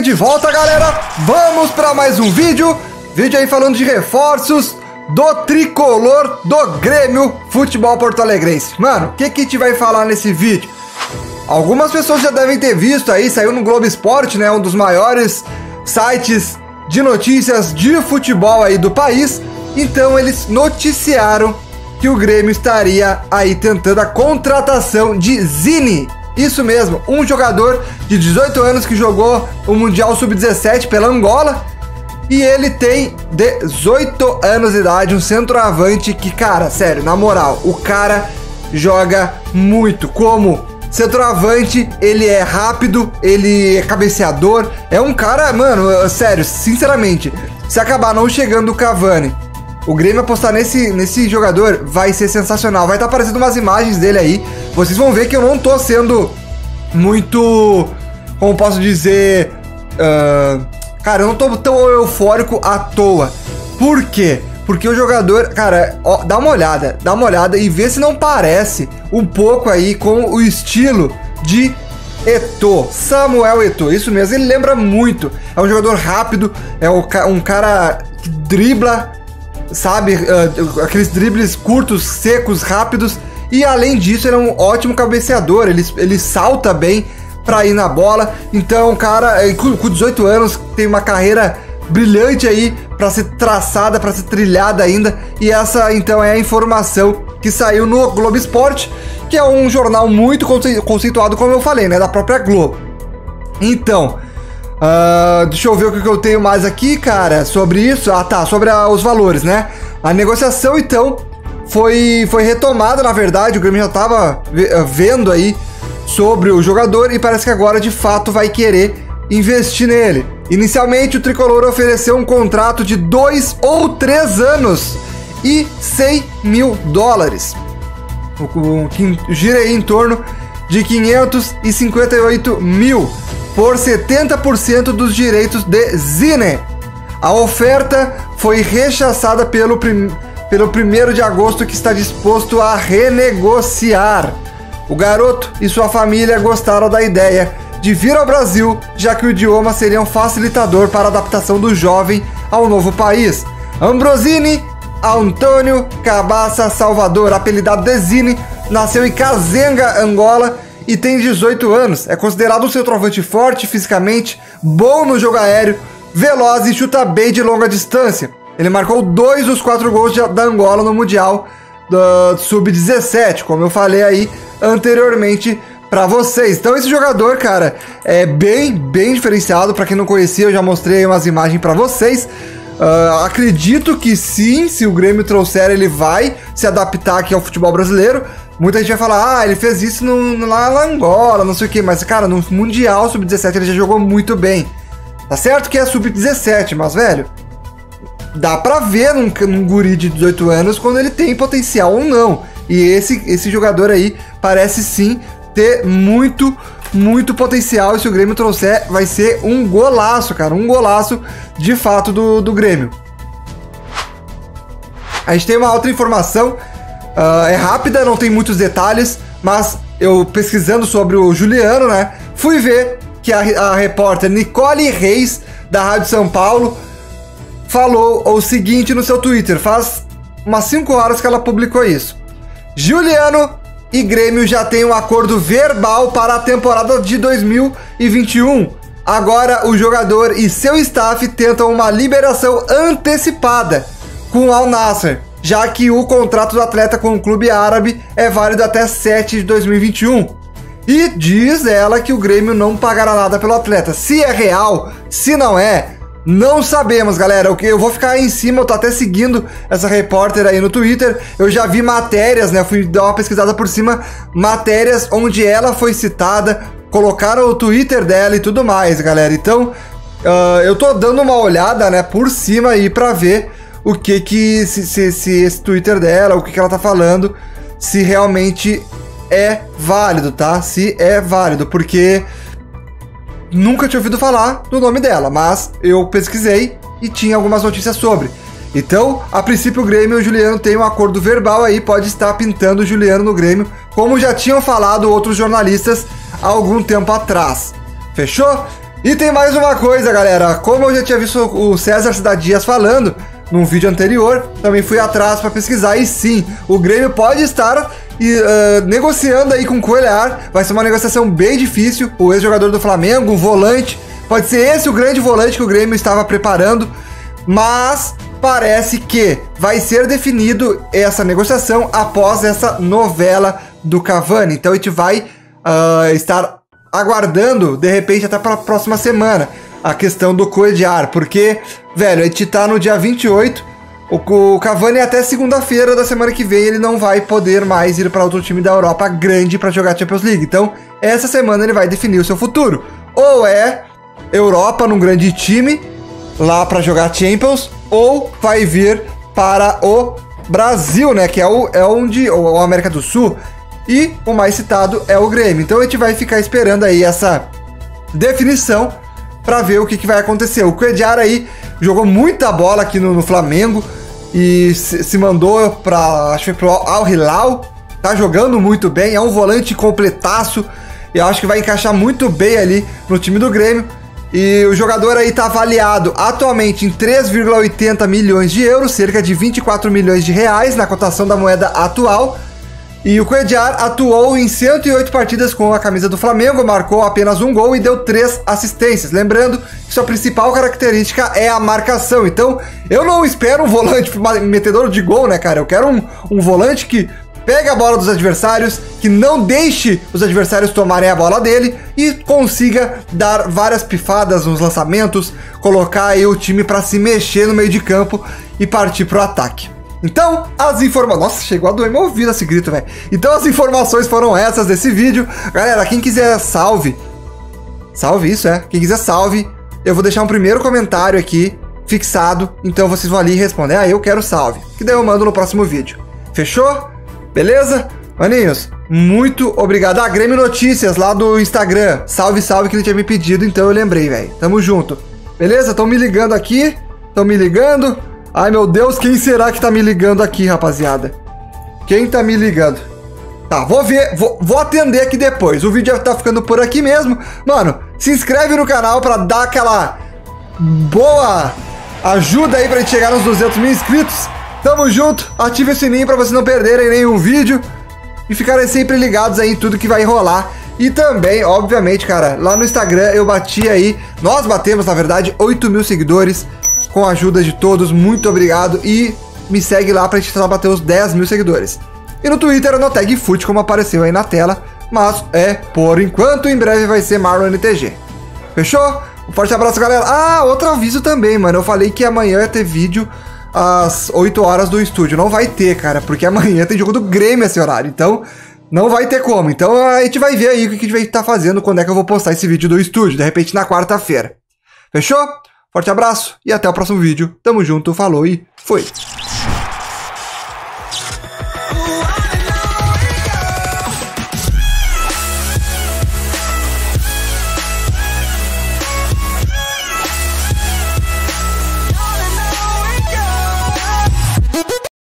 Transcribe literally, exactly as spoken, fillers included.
de volta, galera. Vamos para mais um vídeo. Vídeo aí falando de reforços do tricolor do Grêmio Futebol Porto Alegrense. Mano, o que que a gente vai falar nesse vídeo? Algumas pessoas já devem ter visto aí, saiu no Globo Esporte, né? Um dos maiores sites de notícias de futebol aí do país. Então eles noticiaram que o Grêmio estaria aí tentando a contratação de Zini. Isso mesmo, um jogador de dezoito anos que jogou o Mundial sub dezessete pela Angola. E ele tem dezoito anos de idade, um centroavante que, cara, sério, na moral, o cara joga muito. Como centroavante, ele é rápido, ele é cabeceador, é um cara, mano, sério, sinceramente, se acabar não chegando o Cavani, o Grêmio apostar nesse, nesse jogador vai ser sensacional. Vai estar aparecendo umas imagens dele aí. Vocês vão ver que eu não tô sendo muito, como posso dizer, uh, cara, eu não tô tão eufórico à toa. Por quê? Porque o jogador, cara, ó, dá uma olhada, dá uma olhada e vê se não parece um pouco aí com o estilo de Eto'o, Samuel Eto'o, isso mesmo, ele lembra muito. É um jogador rápido, é um cara que dribla, sabe, uh, aqueles dribles curtos, secos, rápidos. E além disso, ele é um ótimo cabeceador, ele, ele salta bem pra ir na bola. Então, cara, com, com dezoito anos, tem uma carreira brilhante aí pra ser traçada, pra ser trilhada ainda. E essa, então, é a informação que saiu no Globo Esporte, que é um jornal muito conce conceituado, como eu falei, né, da própria Globo. Então, uh, deixa eu ver o que eu tenho mais aqui, cara, sobre isso. Ah, tá, sobre a, os valores, né? A negociação, então, foi, foi retomada, na verdade. O Grêmio já tava vendo aí sobre o jogador e parece que agora, de fato, vai querer investir nele. Inicialmente, o tricolor ofereceu um contrato de dois ou três anos e cem mil dólares, o que gira aí em torno de quinhentos e cinquenta e oito mil por setenta por cento dos direitos de Zini. A oferta foi rechaçada pelo, prim pelo primeiro de agosto, que está disposto a renegociar. O garoto e sua família gostaram da ideia de vir ao Brasil, já que o idioma seria um facilitador para a adaptação do jovem ao novo país. Ambrosini Antônio Cabaça Salvador, apelidado de Zini, nasceu em Kazenga, Angola, e tem dezoito anos. É considerado um centroavante forte fisicamente, bom no jogo aéreo, veloz e chuta bem de longa distância. Ele marcou dois dos quatro gols de, da Angola no Mundial do sub dezessete, como eu falei aí anteriormente para vocês. Então esse jogador, cara, é bem, bem diferenciado. Para quem não conhecia, eu já mostrei umas imagens para vocês. Uh, acredito que sim, se o Grêmio trouxer, ele vai se adaptar aqui ao futebol brasileiro. Muita gente vai falar, ah, ele fez isso no, no, lá na Angola, não sei o que, mas, cara, no Mundial sub dezessete ele já jogou muito bem. Tá certo que é sub dezessete, mas, velho, dá pra ver num, num guri de dezoito anos quando ele tem potencial ou não. E esse, esse jogador aí parece sim ter muito, muito potencial. E se o Grêmio trouxer, vai ser um golaço, cara, um golaço de fato do, do Grêmio. A gente tem uma outra informação, uh, é rápida, não tem muitos detalhes, mas eu pesquisando sobre o Juliano, né, fui ver que a, a repórter Nicole Reis, da Rádio São Paulo, falou o seguinte no seu Twitter, faz umas cinco horas que ela publicou isso. Juliano e Grêmio já têm um acordo verbal para a temporada de dois mil e vinte e um. Agora o jogador e seu staff tentam uma liberação antecipada com o Al Nassr, já que o contrato do atleta com o clube árabe é válido até sete de dois mil e vinte e um. E diz ela que o Grêmio não pagará nada pelo atleta. Se é real, se não é, não sabemos, galera. Eu vou ficar aí em cima, eu tô até seguindo essa repórter aí no Twitter. Eu já vi matérias, né? Fui dar uma pesquisada por cima, matérias onde ela foi citada, colocaram o Twitter dela e tudo mais, galera. Então, uh, eu tô dando uma olhada, né, por cima aí pra ver o que que, se, se, se esse Twitter dela, o que que ela tá falando, se realmente é válido, tá? Se é válido, porque nunca tinha ouvido falar do nome dela, mas eu pesquisei e tinha algumas notícias sobre. Então, a princípio, o Grêmio e o Juliano têm um acordo verbal aí, pode estar pintando o Juliano no Grêmio, como já tinham falado outros jornalistas há algum tempo atrás. Fechou? E tem mais uma coisa, galera. Como eu já tinha visto o César Cidade Dias falando num vídeo anterior, também fui atrás para pesquisar e sim, o Grêmio pode estar e, uh, negociando aí com o Coelhar. Vai ser uma negociação bem difícil. O ex-jogador do Flamengo, um volante, pode ser esse o grande volante que o Grêmio estava preparando, mas parece que vai ser definido essa negociação após essa novela do Cavani. Então a gente vai uh, estar aguardando, de repente, até para a próxima semana, a questão do Coelhar, porque, velho, a gente tá no dia vinte e oito, o Cavani até segunda-feira da semana que vem ele não vai poder mais ir para outro time da Europa grande para jogar Champions League. Então, essa semana ele vai definir o seu futuro. Ou é Europa num grande time, lá para jogar Champions, ou vai vir para o Brasil, né, que é, o, é onde, ou a América do Sul, e o mais citado é o Grêmio. Então a gente vai ficar esperando aí essa definição para ver o que, que vai acontecer. O Coelhar aí jogou muita bola aqui no, no Flamengo e se, se mandou para, acho que pro Al Hilal, tá jogando muito bem, é um volante completaço, e eu acho que vai encaixar muito bem ali no time do Grêmio. E o jogador aí tá avaliado atualmente em três vírgula oitenta milhões de euros, cerca de vinte e quatro milhões de reais na cotação da moeda atual. E o Coelhar atuou em cento e oito partidas com a camisa do Flamengo, marcou apenas um gol e deu três assistências. Lembrando que sua principal característica é a marcação. Então, eu não espero um volante metedor de gol, né, cara? Eu quero um, um volante que pegue a bola dos adversários, que não deixe os adversários tomarem a bola dele e consiga dar várias pifadas nos lançamentos, colocar aí o time para se mexer no meio de campo e partir pro ataque. Então, as informações... Nossa, chegou a doer meu ouvido esse grito, velho. Então, as informações foram essas desse vídeo. Galera, quem quiser salve... Salve, isso, é. Quem quiser salve, eu vou deixar um primeiro comentário aqui, fixado. Então, vocês vão ali e respondem, ah, eu quero salve. Que daí eu mando no próximo vídeo. Fechou? Beleza? Maninhos, muito obrigado. Ah, Grêmio Notícias, lá do Instagram. Salve, salve, que ele tinha me pedido, então eu lembrei, velho. Tamo junto. Beleza? Estão me ligando aqui. Estão me ligando. Ai, meu Deus, quem será que tá me ligando aqui, rapaziada? Quem tá me ligando? Tá, vou ver, vou, vou atender aqui depois. O vídeo já tá ficando por aqui mesmo. Mano, se inscreve no canal pra dar aquela boa ajuda aí pra gente chegar nos duzentos mil inscritos. Tamo junto, ative o sininho pra vocês não perderem nenhum vídeo e ficarem sempre ligados aí em tudo que vai rolar. E também, obviamente, cara, lá no Instagram eu bati aí, nós batemos, na verdade, oito mil seguidores. Com a ajuda de todos, muito obrigado. E me segue lá pra gente tentar bater os dez mil seguidores. E no Twitter no Tag Foot, como apareceu aí na tela. Mas é por enquanto, em breve vai ser Marlon N T G. Fechou? Um forte abraço, galera. Ah, outro aviso também, mano. Eu falei que amanhã ia ter vídeo às oito horas do estúdio. Não vai ter, cara, porque amanhã tem jogo do Grêmio esse horário. Então, não vai ter como. Então a gente vai ver aí o que a gente vai estar fazendo, quando é que eu vou postar esse vídeo do estúdio. De repente na quarta-feira. Fechou? Forte abraço e até o próximo vídeo. Tamo junto, falou e fui!